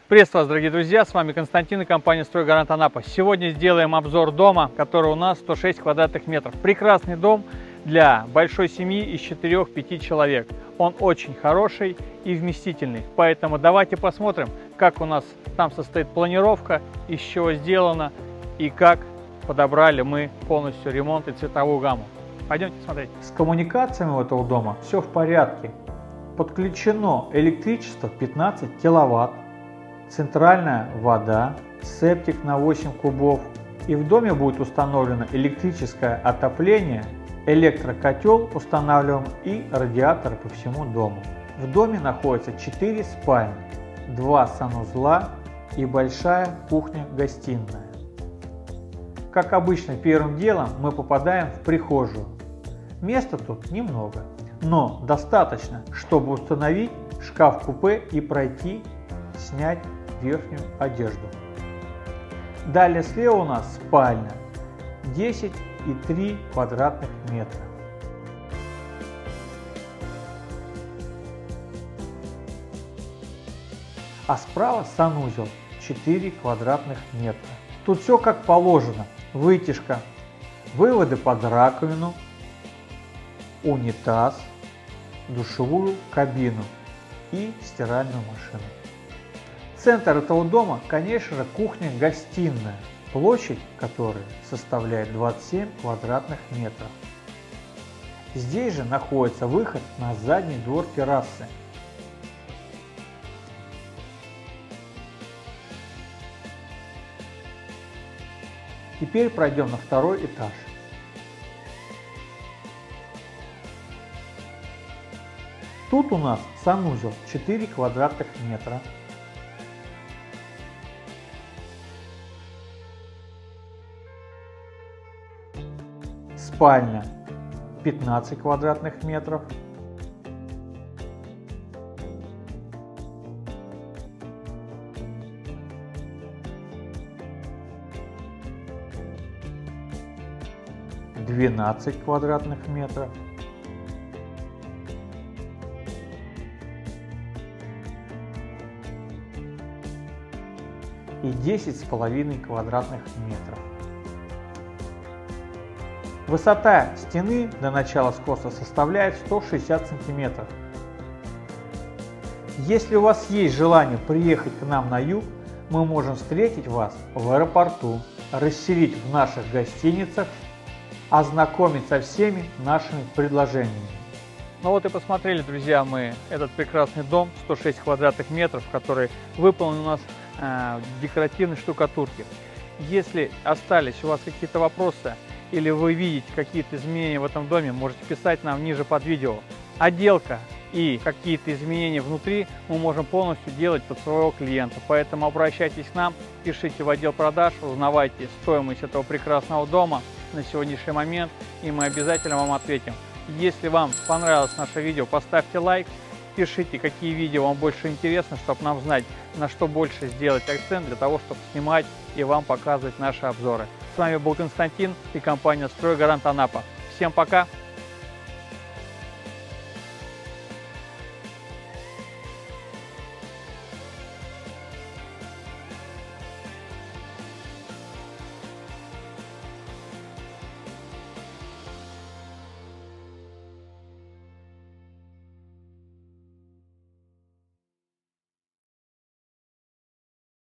Приветствую вас, дорогие друзья, с вами Константин и компания «Стройгарант Анапа». Сегодня сделаем обзор дома, который у нас 106 квадратных метров. Прекрасный дом для большой семьи из 4-5 человек. Он очень хороший и вместительный, поэтому давайте посмотрим, как у нас там состоит планировка, из чего сделано и как подобрали мы полностью ремонт и цветовую гамму. Пойдемте смотреть. С коммуникациями у этого дома все в порядке. Подключено электричество 15 киловатт. Центральная вода, септик на 8 кубов, и в доме будет установлено электрическое отопление, электрокотел устанавливаем и радиаторы по всему дому. В доме находится 4 спальни, 2 санузла и большая кухня-гостиная. Как обычно, первым делом мы попадаем в прихожую. Места тут немного, но достаточно, чтобы установить шкаф-купе и пройти, снять верхнюю одежду. Далее слева у нас спальня 10,3 квадратных метра. А справа санузел 4 квадратных метра. Тут все как положено. Вытяжка, выводы под раковину, унитаз, душевую кабину и стиральную машину. Центр этого дома, конечно же, кухня-гостиная, площадь которой составляет 27 квадратных метров. Здесь же находится выход на задний двор террасы. Теперь пройдем на второй этаж. Тут у нас санузел 4 квадратных метра. Спальня 15 квадратных метров. — 12 квадратных метров. И 10,5 квадратных метров. Высота стены до начала скоса составляет 160 сантиметров. Если у вас есть желание приехать к нам на юг, мы можем встретить вас в аэропорту, расселить в наших гостиницах, ознакомить со всеми нашими предложениями. Ну вот и посмотрели, друзья, мы этот прекрасный дом 106 квадратных метров, который выполнен у нас в декоративной штукатурке. Если остались у вас какие-то вопросы, или вы видите какие-то изменения в этом доме, можете писать нам ниже под видео. Отделка и какие-то изменения внутри мы можем полностью делать под своего клиента. Поэтому обращайтесь к нам, пишите в отдел продаж, узнавайте стоимость этого прекрасного дома на сегодняшний момент, и мы обязательно вам ответим. Если вам понравилось наше видео, поставьте лайк, пишите, какие видео вам больше интересны, чтобы нам знать, на что больше сделать акцент для того, чтобы снимать и вам показывать наши обзоры. С вами был Константин и компания «Стройгарант Анапа». Всем пока!